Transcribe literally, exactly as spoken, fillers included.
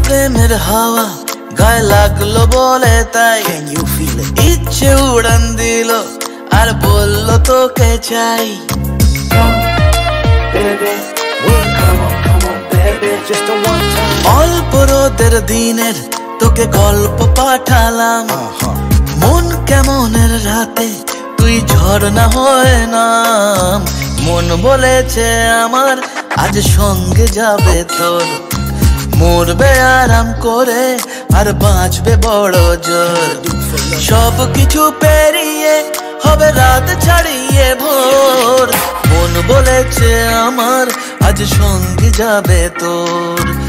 প্রেমের হাওয়া গায়ে লাগলো বলে তাই ইচ্ছে উড়ান দিল আর বলল তোকে চাই। অল্প রোদের দিনের তোকে গল্প পাঠালাম, মন কেমনের রাতে তুই ঝর্ণা হয়ে নাম। মন বলেছে আমার আজ সঙ্গে যাবে তোর, মরবে আরাম করে আর বাঁচবে বড় জোর। সব কিছু পেরিয়ে হবে রাত ছাড়িয়ে ভোর, মন বলেছে আমার আজ সঙ্গে যাবে তোর।